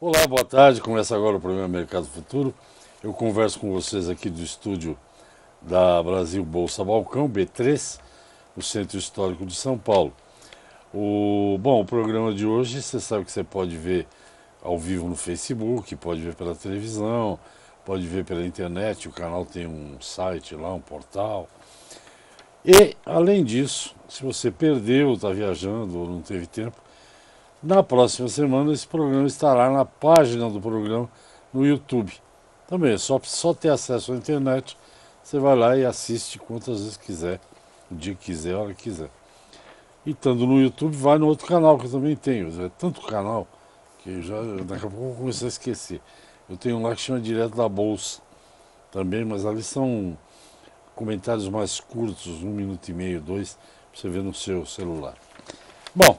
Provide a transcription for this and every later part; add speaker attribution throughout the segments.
Speaker 1: Olá, boa tarde. Começa agora o programa Mercado Futuro. Eu converso com vocês aqui do estúdio da Brasil Bolsa Balcão, B3, no Centro Histórico de São Paulo. O programa de hoje, você sabe que você pode ver ao vivo no Facebook, pode ver pela televisão, pode ver pela internet. O canal tem um site lá, um portal. E, além disso, se você perdeu, está viajando ou não teve tempo, na próxima semana esse programa estará na página do programa no YouTube. Também é só ter acesso à internet, você vai lá e assiste quantas vezes quiser, o dia que quiser, a hora que quiser. E estando no YouTube, vai no outro canal que eu também tenho. É tanto canal que daqui a pouco eu vou começar a esquecer. Eu tenho um lá que chama Direto da Bolsa também, mas ali são comentários mais curtos, 1 minuto e meio, 2, para você ver no seu celular. Bom,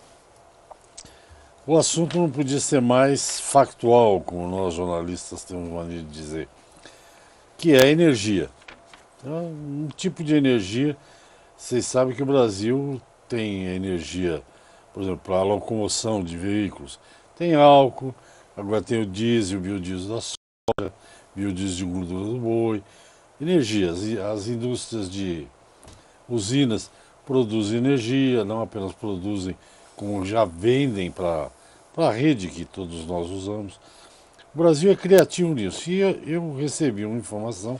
Speaker 1: o assunto não podia ser mais factual, como nós jornalistas temos maneira de dizer, que é a energia. Um tipo de energia, vocês sabem que o Brasil tem energia, por exemplo, para a locomoção de veículos. Tem álcool, agora tem o diesel, o biodiesel da soja, biodiesel de gordura do boi. Energias, as indústrias de usinas produzem energia, não apenas produzem, como já vendem para a rede que todos nós usamos. O Brasil é criativo nisso. E eu recebi uma informação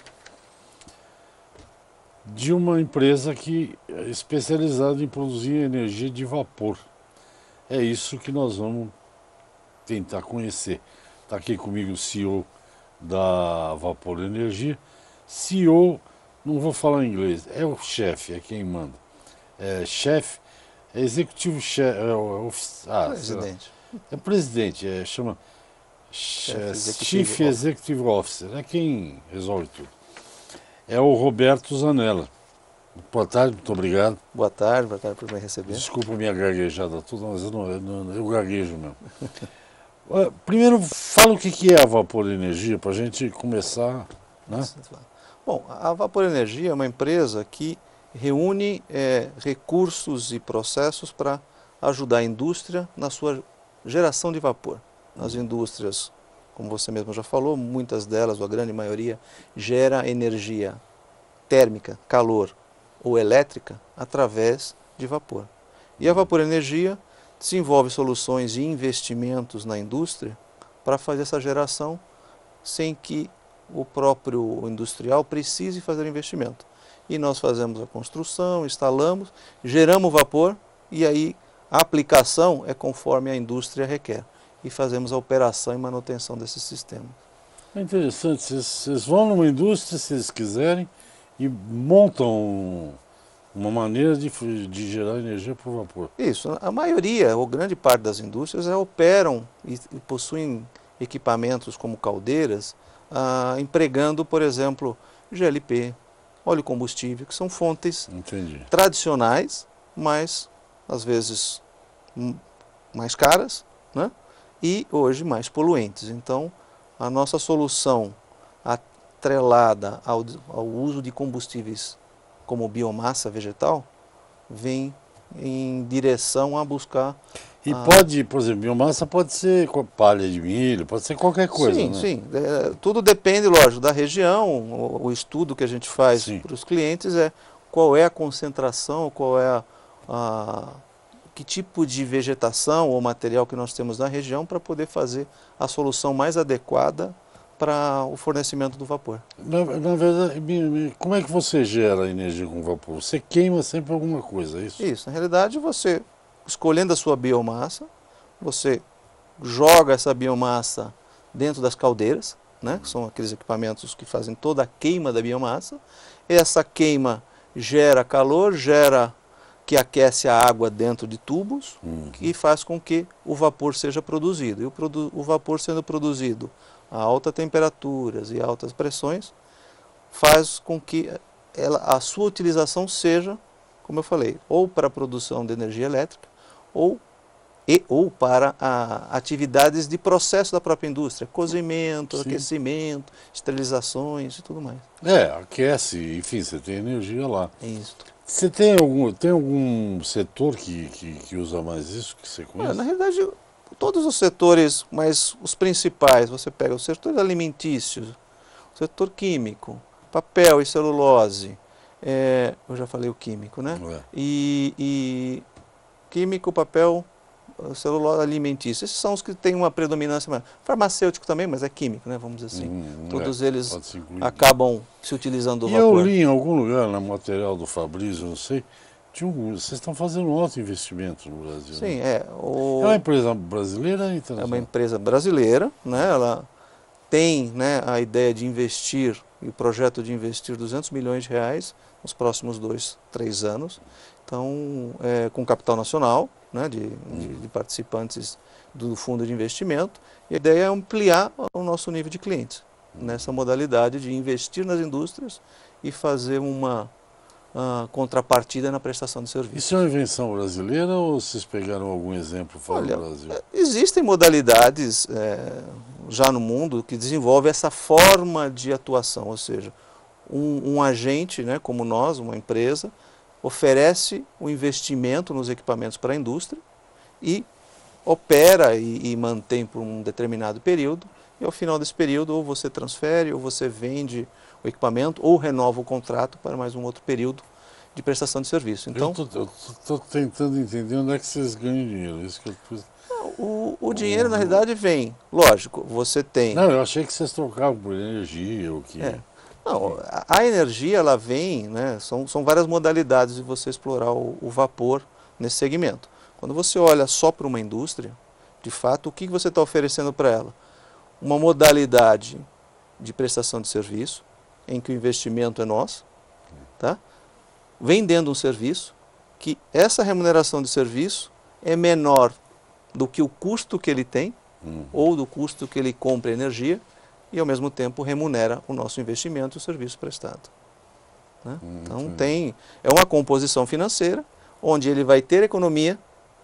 Speaker 1: de uma empresa que é especializada em produzir energia de vapor. É isso que nós vamos tentar conhecer. Está aqui comigo o CEO da Vapor Energia. CEO, não vou falar em inglês, é o chefe, é quem manda. É chefe, é executivo chefe,
Speaker 2: Presidente.
Speaker 1: é presidente, chama Chief Executive Officer, é quem resolve tudo. É o Roberto Zanella. Boa tarde, muito obrigado.
Speaker 2: Boa tarde por me receber.
Speaker 1: Desculpa a minha gaguejada toda, mas eu gaguejo mesmo. Primeiro, fala o que é a Vapor Energia, para a gente começar, né?
Speaker 2: Bom, a Vapor Energia é uma empresa que reúne recursos e processos para ajudar a indústria na sua geração de vapor. As indústrias, como você mesmo já falou, muitas delas, ou a grande maioria, gera energia térmica, calor ou elétrica através de vapor. E a Vapor Energia desenvolve soluções e investimentos na indústria para fazer essa geração sem que o próprio industrial precise fazer o investimento. E nós fazemos a construção, instalamos, geramos vapor e aí a aplicação é conforme a indústria requer. E fazemos a operação e manutenção desse sistema.
Speaker 1: É interessante, vocês vão numa indústria, se eles quiserem, e montam uma maneira de gerar energia por vapor.
Speaker 2: Isso, a maioria, ou grande parte das indústrias operam e possuem equipamentos como caldeiras, empregando, por exemplo, GLP, óleo combustível, que são fontes tradicionais, mas às vezes mais caras, né? E hoje mais poluentes. Então, a nossa solução atrelada ao uso de combustíveis como biomassa vegetal vem em direção a buscar...
Speaker 1: E pode, por exemplo, biomassa pode ser palha de milho, pode ser qualquer coisa,
Speaker 2: sim,
Speaker 1: né?
Speaker 2: Sim, tudo depende, lógico, da região. O estudo que a gente faz para os clientes é qual é a concentração, qual é que tipo de vegetação ou material que nós temos na região para poder fazer a solução mais adequada para o fornecimento do vapor.
Speaker 1: Na verdade, como é que você gera energia com vapor? Você queima sempre alguma coisa, é isso?
Speaker 2: Isso, na realidade você, escolhendo a sua biomassa, você joga essa biomassa dentro das caldeiras, né, que são aqueles equipamentos que fazem toda a queima da biomassa. Essa queima gera calor, que aquece a água dentro de tubos e faz com que o vapor seja produzido. E o vapor sendo produzido a altas temperaturas e altas pressões faz com que a sua utilização seja, como eu falei, ou para a produção de energia elétrica ou para atividades de processo da própria indústria, cozimento, aquecimento, esterilizações e tudo mais.
Speaker 1: Aquece, enfim, você tem energia lá.
Speaker 2: Isso.
Speaker 1: Você tem algum setor que usa mais isso, que você conhece?
Speaker 2: Na realidade, todos os setores, mas os principais, você pega o setor alimentício, o setor químico, papel e celulose, eu já falei o químico, né? E químico, papel, celulose alimentício, esses são os que têm uma predominância maior. Farmacêutico também, mas é químico, né? Vamos dizer assim. Todos eles acabam se utilizando do vapor.
Speaker 1: E eu li em algum lugar, no material do Fabrício, não sei, vocês estão fazendo um alto investimento no Brasil.
Speaker 2: Sim,
Speaker 1: né? É uma empresa brasileira ou internacional?
Speaker 2: É uma empresa brasileira, né? Ela tem, né, a ideia de investir, e o projeto de investir R$200 milhões nos próximos 2, 3 anos. Então, com capital nacional, né, de participantes do fundo de investimento. E a ideia é ampliar o nosso nível de clientes nessa modalidade de investir nas indústrias e fazer uma contrapartida na prestação de serviço.
Speaker 1: Isso é uma invenção brasileira ou vocês pegaram algum exemplo fora do Brasil?
Speaker 2: Existem modalidades já no mundo que desenvolvem essa forma de atuação, ou seja, um agente, né, como nós, uma empresa, oferece o investimento nos equipamentos para a indústria e opera e mantém por um determinado período, e ao final desse período ou você transfere, ou você vende o equipamento, ou renova o contrato para mais um outro período de prestação de serviço. Então,
Speaker 1: eu estou tentando entender onde é que vocês ganham dinheiro. Isso que
Speaker 2: o dinheiro, na realidade, vem. Lógico, você tem...
Speaker 1: Não, eu achei que vocês trocavam por energia, o que...
Speaker 2: Não, a energia, ela vem, né, são várias modalidades de você explorar o vapor nesse segmento. Quando você olha só para uma indústria, de fato, o que você está oferecendo para ela? Uma modalidade de prestação de serviço, em que o investimento é nosso, tá? Vendendo um serviço, que essa remuneração de serviço é menor do que o custo que ele tem, ou do custo que ele compra energia, e ao mesmo tempo remunera o nosso investimento e o serviço prestado. Né? Então é uma composição financeira, onde ele vai ter economia.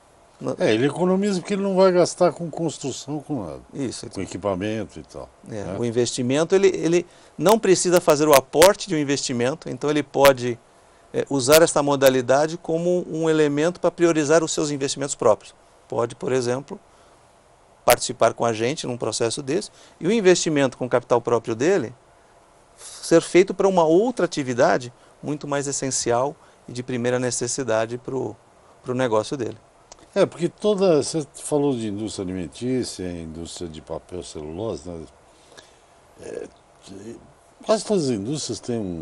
Speaker 1: Ele economiza porque ele não vai gastar com construção, com nada.
Speaker 2: Isso.
Speaker 1: Com equipamento e tal. Né?
Speaker 2: O investimento, ele não precisa fazer o aporte de um investimento, então ele pode usar esta modalidade como um elemento para priorizar os seus investimentos próprios. Pode, por exemplo, participar com a gente num processo desse, e o investimento com o capital próprio dele ser feito para uma outra atividade muito mais essencial e de primeira necessidade para o negócio dele.
Speaker 1: Porque você falou de indústria alimentícia, indústria de papel, celulose, né? Quase todas as indústrias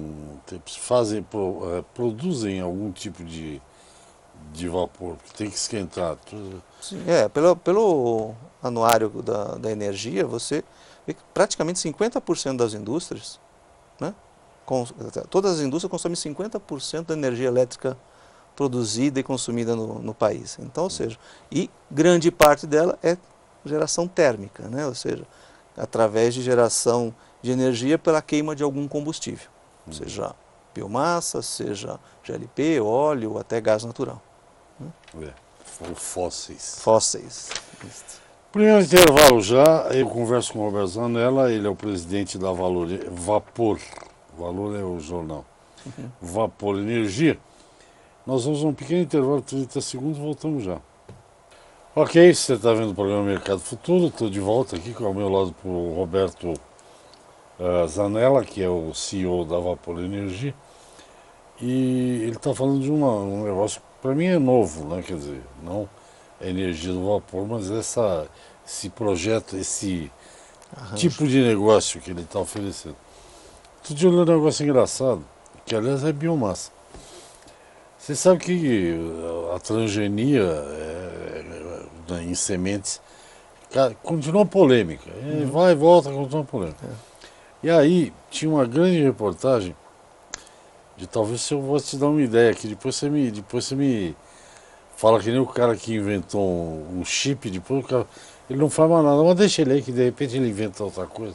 Speaker 1: produzem algum tipo de vapor, que tem que esquentar.
Speaker 2: Sim, pelo anuário da energia, você vê que praticamente 50% das indústrias, né, todas as indústrias consomem 50% da energia elétrica produzida e consumida no país. Então, ou seja, e grande parte dela é geração térmica, né, ou seja, através de geração de energia pela queima de algum combustível, seja biomassa, seja GLP, óleo, até gás natural.
Speaker 1: Ou fósseis.
Speaker 2: Fósseis.
Speaker 1: Primeiro intervalo já, eu converso com o Roberto Zanella, ele é o presidente da Vapor. Valor é o jornal. Vapor Energia. Nós vamos a um pequeno intervalo de 30 segundos e voltamos já. Ok, você está vendo o programa Mercado Futuro, estou de volta aqui com ao meu lado o Roberto Zanella, que é o CEO da Vapor Energia. E ele está falando de um negócio, para mim é novo, né? Quer dizer, não é energia do vapor, mas esse projeto, esse tipo de negócio que ele está oferecendo. Outro dia eu li um negócio engraçado, que aliás é biomassa. Você sabe que a transgenia em sementes continua polêmica. Vai e volta, continua polêmica. E aí tinha uma grande reportagem talvez eu vou te dar uma ideia aqui, depois você me fala que nem o cara que inventou um chip, depois ele não faz mais nada, mas deixa ele aí que de repente ele inventa outra coisa.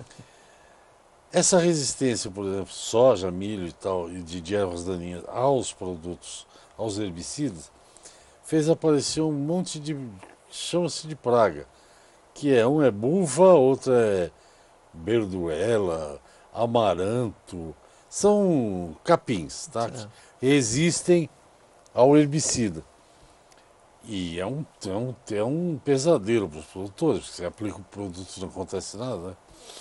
Speaker 1: Essa resistência, por exemplo, soja, milho e tal, e de ervas daninhas aos produtos, aos herbicidas, fez aparecer um monte chama-se de praga, que um é buva, outro é berduela, amaranto, são capins, tá? Que resistem ao herbicida. E é um pesadelo para os produtores, porque você aplica o produto e não acontece nada, né?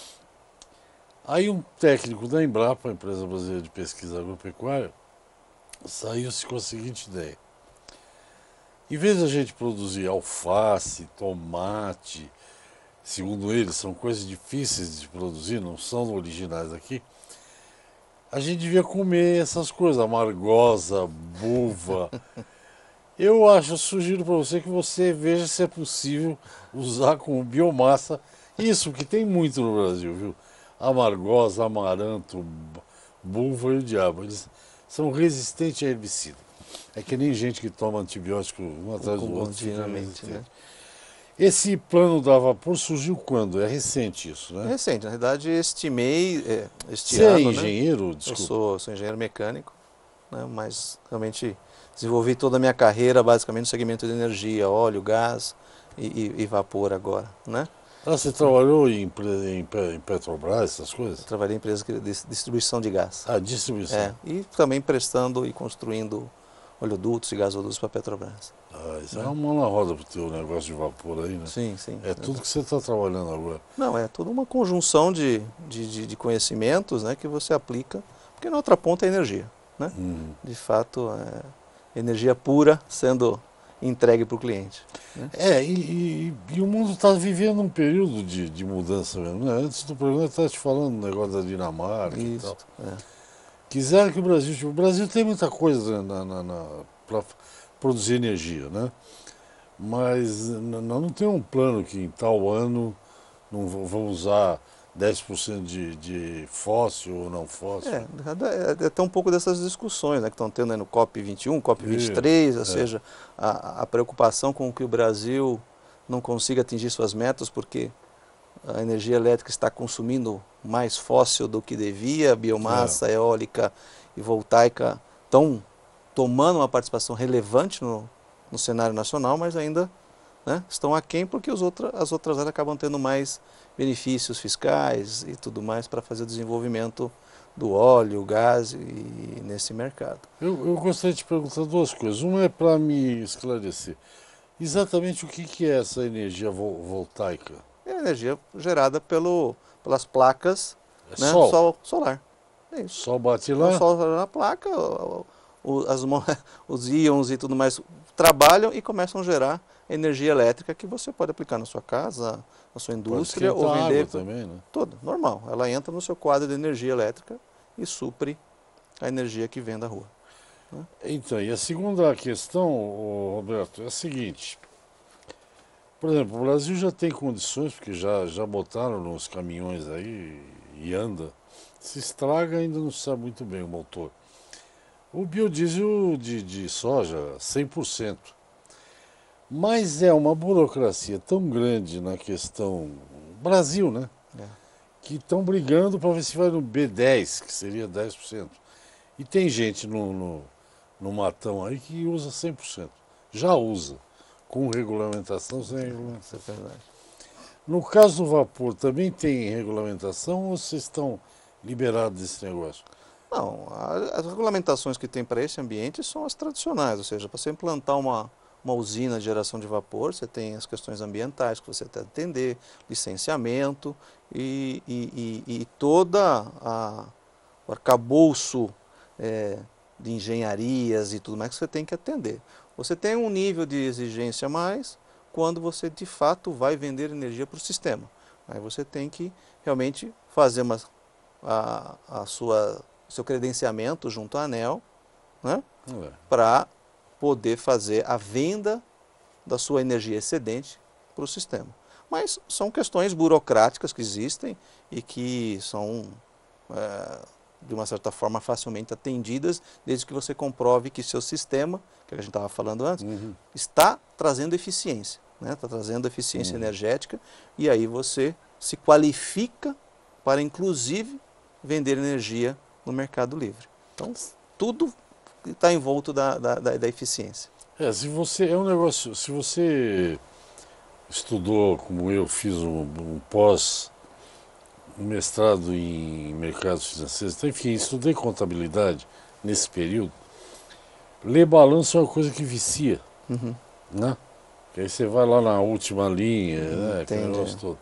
Speaker 1: Aí um técnico da Embrapa, a Empresa Brasileira de Pesquisa Agropecuária, saiu-se com a seguinte ideia. Em vez de a gente produzir alface, tomate, segundo eles, são coisas difíceis de produzir, não são originais aqui, a gente devia comer essas coisas, amargosa, buva. Eu sugiro para você que você veja se é possível usar como biomassa isso, que tem muito no Brasil, viu? Amargosa, amaranto, buva e o diabo. Eles são resistentes a herbicida. É que nem gente que toma antibiótico um atrás do outro.
Speaker 2: Continuamente, né?
Speaker 1: Esse plano da Vapor surgiu quando? É recente isso,
Speaker 2: É
Speaker 1: né?
Speaker 2: recente, na verdade estimei este
Speaker 1: Você é
Speaker 2: ano, né?
Speaker 1: engenheiro?
Speaker 2: Eu
Speaker 1: Desculpa.
Speaker 2: sou engenheiro mecânico, né? Mas realmente desenvolvi toda a minha carreira basicamente no segmento de energia, óleo, gás e vapor agora, né?
Speaker 1: Ah, você trabalhou em Petrobras, essas
Speaker 2: Eu
Speaker 1: coisas?
Speaker 2: trabalhei em empresa de distribuição de gás.
Speaker 1: Ah, distribuição.
Speaker 2: E também prestando e construindo oleodutos e gasodutos para a Petrobras.
Speaker 1: Ah, isso é
Speaker 2: Né?
Speaker 1: uma mão na roda pro teu negócio de vapor aí, né?
Speaker 2: Sim, sim.
Speaker 1: É tudo que você está trabalhando agora.
Speaker 2: Não, é toda uma conjunção de conhecimentos, né, que você aplica, porque na outra ponta é energia. Né? De fato, energia pura sendo entregue para o cliente. Né?
Speaker 1: E o mundo está vivendo um período de mudança mesmo, né? Antes do programa eu estava te falando do negócio da Dinamarca e
Speaker 2: Isso.
Speaker 1: tal. Quiseram que o Brasil... Tipo, o Brasil tem muita coisa para produzir energia, né? Mas não tem um plano que em tal ano não vão usar 10% de fóssil ou não fóssil.
Speaker 2: É até um pouco dessas discussões, né, que estão tendo aí no COP21,
Speaker 1: Isso,
Speaker 2: COP23, ou seja, a preocupação com que o Brasil não consiga atingir suas metas, porque a energia elétrica está consumindo mais fóssil do que devia, biomassa, eólica e voltaica estão tomando uma participação relevante no cenário nacional, mas ainda, né, estão aquém porque as outras áreas acabam tendo mais benefícios fiscais e tudo mais para fazer o desenvolvimento do óleo, gás e nesse mercado.
Speaker 1: Eu gostaria de te perguntar duas coisas. Uma é para me esclarecer. Exatamente o que é essa energia voltaica?
Speaker 2: É a energia gerada pelas placas,
Speaker 1: É
Speaker 2: né,
Speaker 1: sol?
Speaker 2: solar. É isso.
Speaker 1: Sol bate
Speaker 2: O
Speaker 1: lá?
Speaker 2: sol na placa, os íons e tudo mais trabalham e começam a gerar energia elétrica que você pode aplicar na sua casa, na sua indústria ou vender.
Speaker 1: Água também, né?
Speaker 2: Tudo, normal. Ela entra no seu quadro de energia elétrica e supre a energia que vem da rua. Né?
Speaker 1: Então, e a segunda questão, Roberto, é a seguinte. Por exemplo, o Brasil já tem condições, porque já botaram nos caminhões aí e anda. Se estraga, ainda não se sabe muito bem o motor. O biodiesel de soja, 100%. Mas é uma burocracia tão grande na questão Brasil, né? Que estão brigando para ver se vai no B10, que seria 10%. E tem gente no matão aí que usa 100%. Já usa, com regulamentação, sem regulamentação.
Speaker 2: Isso é verdade.
Speaker 1: No caso do vapor, também tem regulamentação ou vocês estão liberados desse negócio?
Speaker 2: Não, as regulamentações que tem para esse ambiente são as tradicionais, ou seja, para você implantar uma usina de geração de vapor, você tem as questões ambientais que você tem que atender, licenciamento e toda o arcabouço de engenharias e tudo mais que você tem que atender. Você tem um nível de exigência a mais quando você de fato vai vender energia para o sistema. Aí você tem que realmente fazer seu credenciamento junto à ANEEL, né, para poder fazer a venda da sua energia excedente para o sistema. Mas são questões burocráticas que existem e que são, de uma certa forma, facilmente atendidas, desde que você comprove que seu sistema, que a gente estava falando antes, está trazendo eficiência, né? Está trazendo eficiência energética, e aí você se qualifica para, inclusive, vender energia no mercado livre. Então, tudo está envolto da eficiência.
Speaker 1: Se você estudou, como eu fiz um mestrado em mercados financeiros, então, enfim, estudei contabilidade nesse período, ler balanço é uma coisa que vicia. né? Que aí você vai lá na última linha, né? Aquele
Speaker 2: Entendi.
Speaker 1: negócio todo.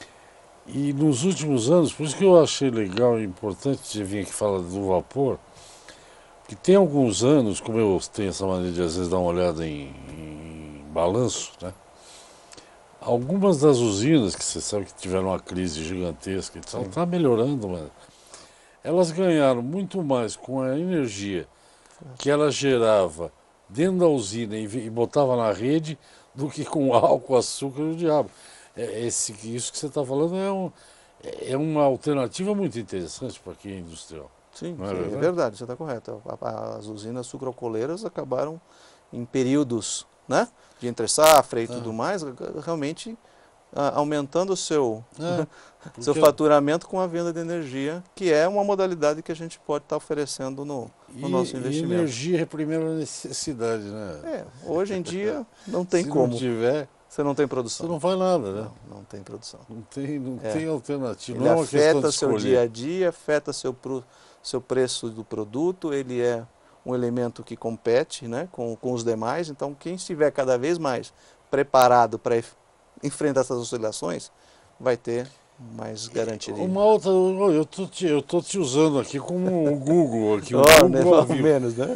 Speaker 1: E nos últimos anos, por isso que eu achei legal e importante você vir aqui falar do vapor, que tem alguns anos, como eu tenho essa maneira de às vezes dar uma olhada em balanço, né? Algumas das usinas que você sabe que tiveram uma crise gigantesca e tal,
Speaker 2: Sim.
Speaker 1: tá melhorando, mas elas ganharam muito mais com a energia que ela gerava dentro da usina e botava na rede do que com álcool, açúcar e o diabo. Isso que você está falando é uma alternativa muito interessante para quem é industrial.
Speaker 2: Sim,
Speaker 1: Não é
Speaker 2: sim, é
Speaker 1: verdade?
Speaker 2: verdade, você está correto. As usinas sucrocoleiras acabaram em períodos, né, de entre safra e tudo mais, realmente aumentando o seu,
Speaker 1: É,
Speaker 2: seu
Speaker 1: porque
Speaker 2: faturamento com a venda de energia, que é uma modalidade que a gente pode estar oferecendo no nosso
Speaker 1: e
Speaker 2: investimento.
Speaker 1: energia é a primeira necessidade, né?
Speaker 2: Hoje em dia não tem
Speaker 1: Se não
Speaker 2: como,
Speaker 1: tiver,
Speaker 2: você não tem
Speaker 1: você
Speaker 2: produção.
Speaker 1: não faz nada, né?
Speaker 2: Não tem produção.
Speaker 1: Não tem alternativa,
Speaker 2: Ele
Speaker 1: não é uma questão de
Speaker 2: afeta seu dia
Speaker 1: escolher.
Speaker 2: a dia, afeta seu preço do produto, ele é um elemento que compete, né, com os demais, então quem estiver cada vez mais preparado para enfrentar essas oscilações, vai ter mais garantia de...
Speaker 1: Uma outra, eu tô te usando aqui como o Google, aqui, o
Speaker 2: Oh, né,
Speaker 1: Google ao
Speaker 2: pelo
Speaker 1: vivo.
Speaker 2: menos, né?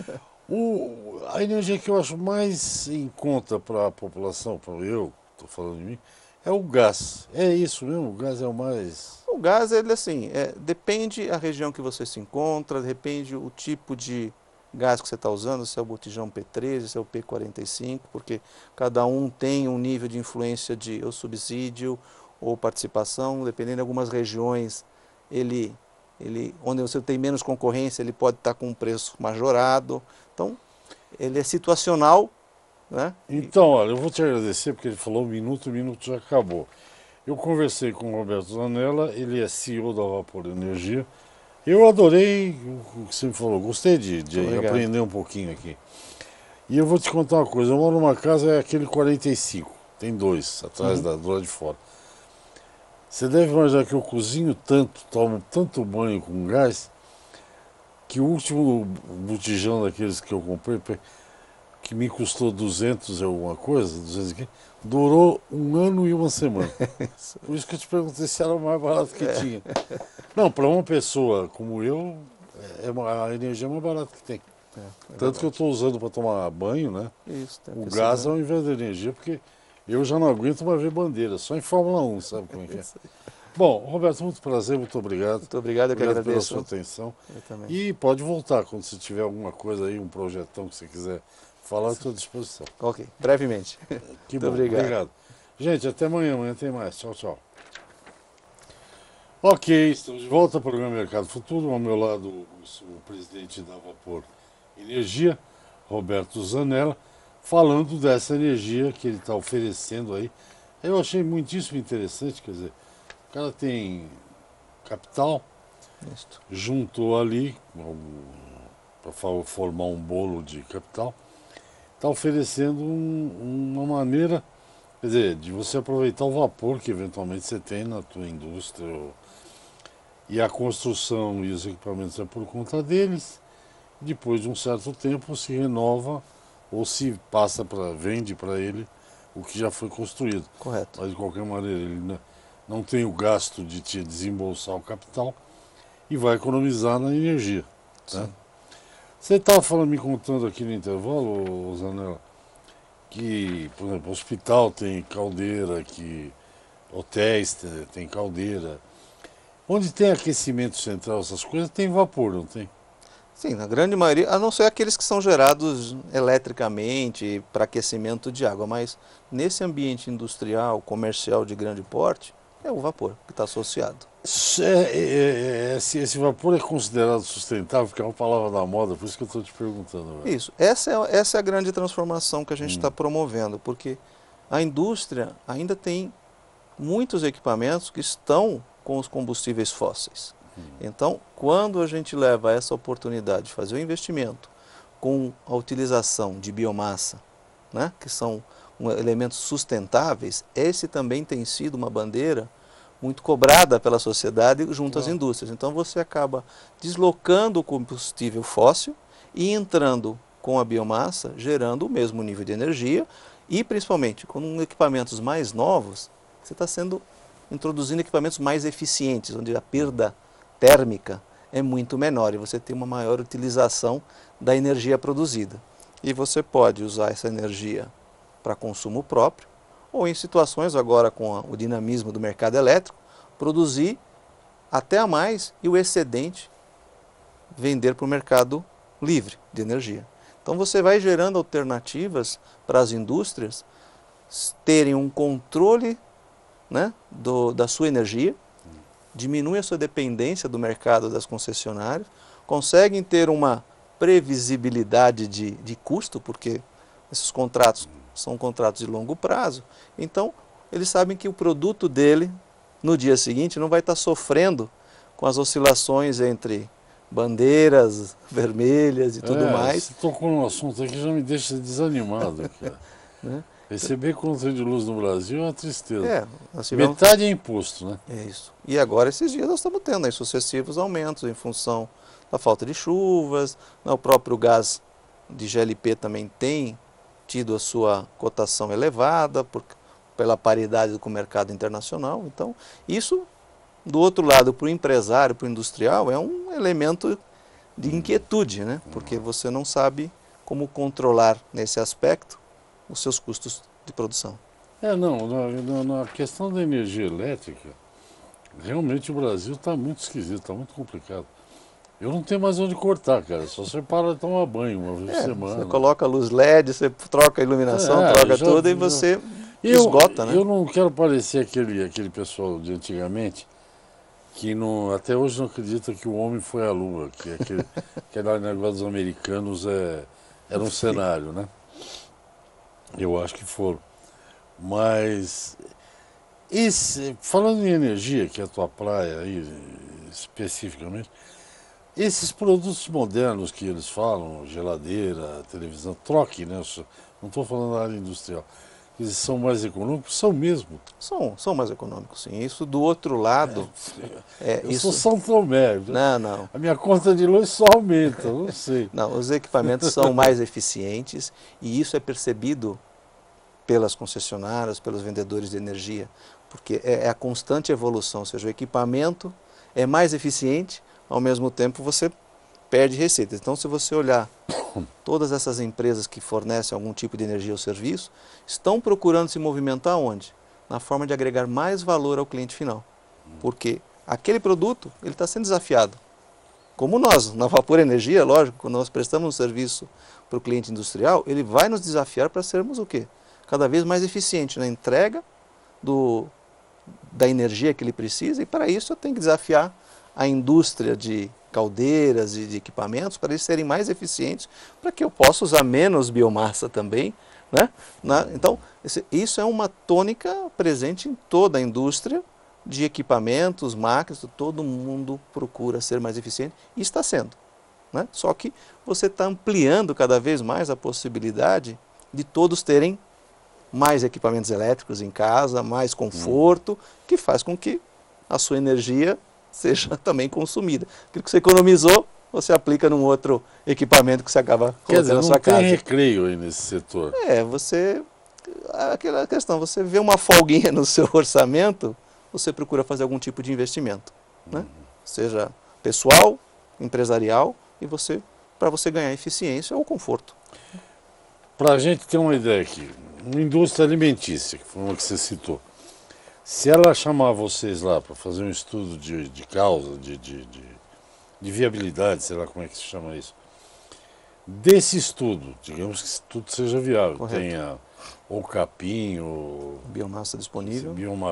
Speaker 1: A energia que eu acho mais em conta para a população, para eu, estou falando de mim, é o gás. É isso mesmo, o gás é o mais.
Speaker 2: O gás, ele assim, depende a região que você se encontra, depende o tipo de gás que você está usando, se é o botijão P13, se é o P45, porque cada um tem um nível de influência de ou subsídio ou participação, dependendo de algumas regiões, onde você tem menos concorrência, ele pode estar com um preço majorado. Então, ele é situacional, né?
Speaker 1: Então, olha, eu vou te agradecer porque ele falou o minuto já acabou. Eu conversei com o Roberto Zanella, ele é CEO da Vapor Energia. Eu adorei o que você me falou, gostei de
Speaker 2: Muito obrigado.
Speaker 1: aprender um pouquinho aqui. E eu vou te contar uma coisa, eu moro numa casa, é aquele 45, tem dois atrás do lado de fora. Você deve imaginar que eu cozinho tanto, tomo tanto banho com gás, que o último botijão daqueles que eu comprei, que me custou 200 e alguma coisa, 200 e quê, durou 1 ano e 1 semana. Por isso que eu te perguntei se era o mais barato que tinha. Não, para uma pessoa como eu, a energia mais barata que tem. Tanto que eu
Speaker 2: Verdade.
Speaker 1: estou usando para tomar banho, né?
Speaker 2: Isso, tem
Speaker 1: O
Speaker 2: que
Speaker 1: gás
Speaker 2: ser,
Speaker 1: ao invés da energia, porque eu já não aguento mais ver bandeira, só em Fórmula 1, sabe como é que é? Bom, Roberto, muito prazer, muito obrigado.
Speaker 2: Muito obrigado, eu que
Speaker 1: Obrigado pela sua
Speaker 2: agradeço.
Speaker 1: atenção.
Speaker 2: Eu também.
Speaker 1: E pode voltar quando você tiver alguma coisa aí, um projetão que você quiser falar, estou à disposição.
Speaker 2: Ok, brevemente.
Speaker 1: Que
Speaker 2: Muito
Speaker 1: bom,
Speaker 2: obrigado.
Speaker 1: Gente, até amanhã, amanhã tem mais. Tchau, tchau. Ok, estamos de volta ao programa Mercado Futuro. Ao meu lado, o presidente da Vapor Energia, Roberto Zanella, falando dessa energia que ele está oferecendo aí. Eu achei muitíssimo interessante, quer dizer, o cara tem capital,
Speaker 2: Isto.
Speaker 1: juntou ali para formar um bolo de capital, está oferecendo uma maneira, quer dizer, de você aproveitar o vapor que eventualmente você tem na tua indústria, e a construção e os equipamentos é por conta deles. Depois de um certo tempo se renova ou se passa vende para ele o que já foi construído.
Speaker 2: Correto.
Speaker 1: Mas de qualquer maneira ele não tem o gasto de te desembolsar o capital e vai economizar na energia. Tá?
Speaker 2: Sim.
Speaker 1: Você estava me contando aqui no intervalo, Zanella, que, por exemplo, hospital tem caldeira, que hotéis tem caldeira. Onde tem aquecimento central, essas coisas, tem vapor, não tem?
Speaker 2: Sim, na grande maioria, a não ser aqueles que são gerados eletricamente para aquecimento de água, mas nesse ambiente industrial, comercial de grande porte, é o vapor que está associado.
Speaker 1: Esse vapor é considerado sustentável, porque é uma palavra da moda, por isso que eu estou te perguntando. Velho.
Speaker 2: Isso, essa é a grande transformação que a gente está promovendo, porque a indústria ainda tem muitos equipamentos que estão com os combustíveis fósseis. Então, quando a gente leva essa oportunidade de fazer o investimento com a utilização de biomassa, né, que são elementos sustentáveis, esse também tem sido uma bandeira muito cobrada pela sociedade junto às indústrias. Então você acaba deslocando o combustível fóssil e entrando com a biomassa, gerando o mesmo nível de energia E principalmente, com equipamentos mais novos, você está introduzindo equipamentos mais eficientes, onde a perda térmica é muito menor e você tem uma maior utilização da energia produzida. E você pode usar essa energia para consumo próprio, ou em situações agora com o dinamismo do mercado elétrico, produzir até a mais e o excedente vender para o mercado livre de energia. Então você vai gerando alternativas para as indústrias terem um controle, né, da sua energia, diminui a sua dependência do mercado das concessionárias, conseguem ter uma previsibilidade de custo, porque esses contratos são contratos de longo prazo, então eles sabem que o produto dele no dia seguinte não vai estar sofrendo com as oscilações entre bandeiras vermelhas e tudo mais.
Speaker 1: Você tocou num assunto aqui que já me deixa desanimado, cara.
Speaker 2: Né?
Speaker 1: Receber conta de luz no Brasil é uma tristeza.
Speaker 2: Nós tivemos...
Speaker 1: Metade é imposto, né?
Speaker 2: É isso. E agora, esses dias, nós estamos tendo aí sucessivos aumentos em função da falta de chuvas, né? O próprio gás de GLP também tem tido a sua cotação elevada pela paridade com o mercado internacional. Então, isso, do outro lado, para o empresário, para o industrial, é um elemento de inquietude, né? Porque você não sabe como controlar nesse aspecto os seus custos de produção.
Speaker 1: Na questão da energia elétrica, realmente o Brasil está muito esquisito, está muito complicado. Eu não tenho mais onde cortar, cara, só você para de tomar banho uma vez por semana.
Speaker 2: Você coloca a luz LED, você troca a iluminação, troca tudo e você esgota, né?
Speaker 1: Eu não quero parecer aquele pessoal de antigamente que não, até hoje não acredita que o homem foi à Lua, que aquele negócio dos americanos era um cenário, né? Eu acho que foram. Mas, falando em energia, que é a tua praia aí, especificamente, esses produtos modernos que eles falam, geladeira, televisão, troque, né? Não estou falando da área industrial. Eles são mais econômicos? São mesmo.
Speaker 2: São mais econômicos, sim. Isso do outro lado...
Speaker 1: Eu sou São Tomé.
Speaker 2: Não.
Speaker 1: A minha conta de luz só aumenta, não sei.
Speaker 2: Não, os equipamentos são mais eficientes e isso é percebido pelas concessionárias, pelos vendedores de energia, porque é a constante evolução, ou seja, o equipamento é mais eficiente, ao mesmo tempo você perde receitas. Então, se você olhar todas essas empresas que fornecem algum tipo de energia ou serviço, estão procurando se movimentar onde? Na forma de agregar mais valor ao cliente final. Porque aquele produto ele está sendo desafiado. Como nós, na Vapor Energia, lógico, quando nós prestamos um serviço para o cliente industrial, ele vai nos desafiar para sermos o quê? Cada vez mais eficiente na entrega da energia que ele precisa, e para isso eu tenho que desafiar a indústria de caldeiras e de equipamentos para eles serem mais eficientes, para que eu possa usar menos biomassa também, né? Então, isso é uma tônica presente em toda a indústria de equipamentos, máquinas, todo mundo procura ser mais eficiente e está sendo, né? Só que você está ampliando cada vez mais a possibilidade de todos terem mais equipamentos elétricos em casa, mais conforto, que faz com que a sua energia seja também consumida. Aquilo que você economizou, você aplica num outro equipamento que você acaba colocando na sua casa.
Speaker 1: Não tem recreio aí nesse setor.
Speaker 2: Aquela questão, você vê uma folguinha no seu orçamento, você procura fazer algum tipo de investimento, né? Seja pessoal, empresarial, e para você ganhar eficiência ou conforto.
Speaker 1: Para a gente ter uma ideia aqui, uma indústria alimentícia, que foi uma que você citou, se ela chamar vocês lá para fazer um estudo de causa, de viabilidade, sei lá como é que se chama isso, desse estudo, digamos que tudo seja viável,
Speaker 2: Correto.
Speaker 1: tenha ou capim, ou
Speaker 2: biomassa disponível,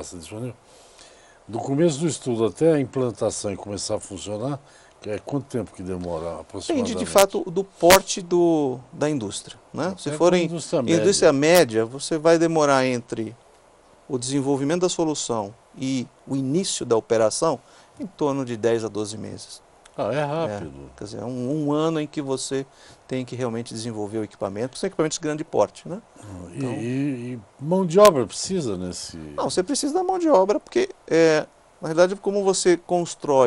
Speaker 1: do começo do estudo até a implantação e começar a funcionar, quanto tempo que demora aproximadamente?
Speaker 2: depende de fato do porte da indústria, né? Se for em indústria média, você vai demorar entre o desenvolvimento da solução e o início da operação em torno de 10 a 12 meses.
Speaker 1: É rápido.
Speaker 2: Quer dizer, um ano em que você tem que realmente desenvolver o equipamento, porque são equipamentos de grande porte, né?
Speaker 1: Então, e mão de obra precisa nesse...
Speaker 2: Não, você precisa da mão de obra, porque, na realidade, como você constrói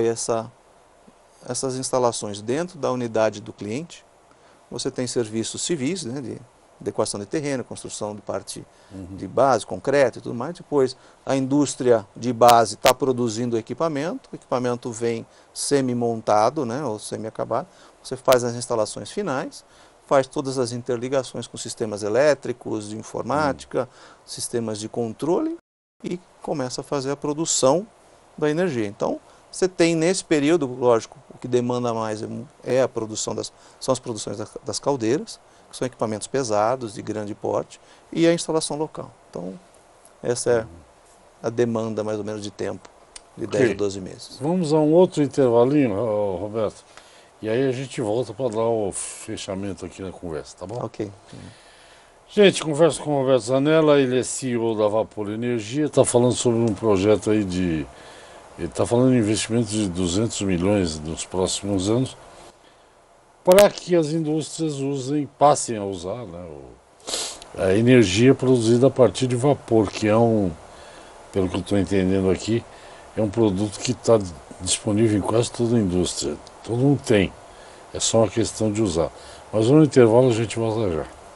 Speaker 2: essas instalações dentro da unidade do cliente, você tem serviços civis, né, de adequação de terreno, construção de parte de base, concreto e tudo mais. Depois, a indústria de base está produzindo o equipamento vem semi-montado, né, ou semi-acabado. Você faz as instalações finais, faz todas as interligações com sistemas elétricos, de informática, sistemas de controle e começa a fazer a produção da energia. Então, você tem nesse período, lógico, o que demanda mais é a produção são as produções das caldeiras, que são equipamentos pesados, de grande porte, e a instalação local. Então, essa é a demanda mais ou menos de tempo, de 10 a 12 meses.
Speaker 1: Vamos a um outro intervalinho, Roberto, e aí a gente volta para dar o fechamento aqui na conversa, tá bom?
Speaker 2: Ok.
Speaker 1: Gente, converso com o Roberto Zanella, ele é CEO da Vapor Energia, está falando sobre um projeto aí ele está falando em investimento de 200 milhões nos próximos anos, para que as indústrias passem a usar, né, a energia produzida a partir de vapor, que é pelo que eu estou entendendo aqui, é um produto que está disponível em quase toda a indústria. Todo mundo tem, é só uma questão de usar. Mas no intervalo a gente volta já.